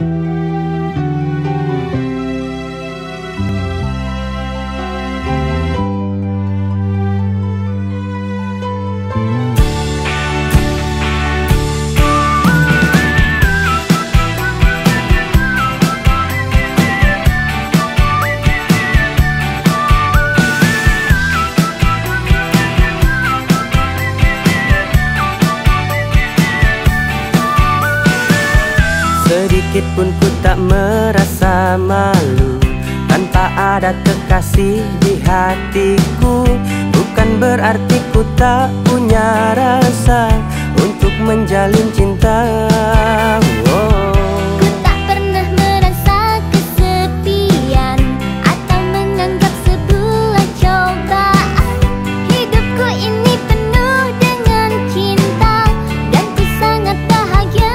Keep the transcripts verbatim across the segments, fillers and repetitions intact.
Sedikit pun ku tak merasa malu tanpa ada kekasih di hatiku. Bukan berarti ku tak punya rasa untuk menjalin cinta. Oh. Ku tak pernah merasa kesepian atau menganggap sebuah cobaan. Hidupku ini penuh dengan cinta dan ku sangat bahagia.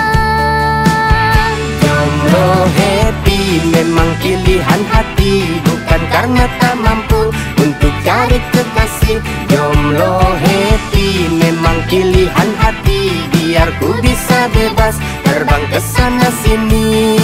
Jomblo happy memang pilihan hati, bukan karena tak mampu untuk cari kekasih. Jomblo happy memang pilihan hati, biar ku bisa bebas terbang ke sana sini.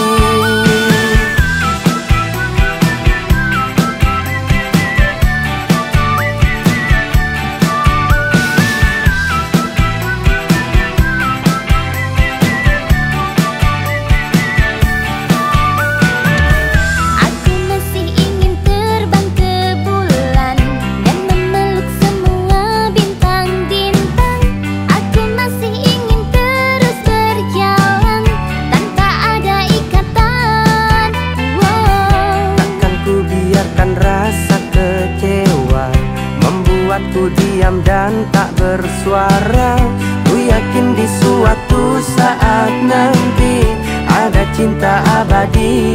Ku diam dan tak bersuara. Ku yakin di suatu saat nanti ada cinta abadi.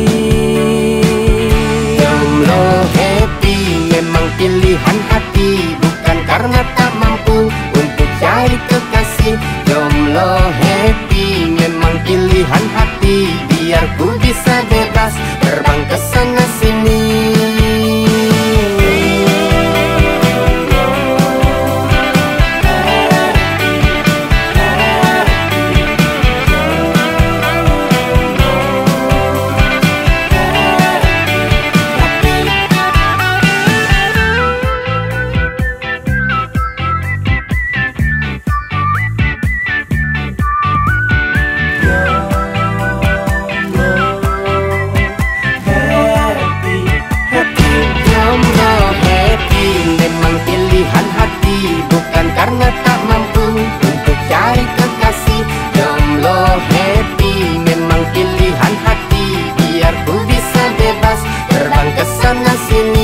Jomblo happy memang pilihan hati, bukan karena tak mampu untuk cari kekasih. Jomblo happy memang pilihan hati, biar ku bisa bebas terbang ke sana sini. Bukan karena tak mampu untuk cari kekasih. Jomblo happy memang pilihan hati, biar ku bisa bebas terbang ke sana sini.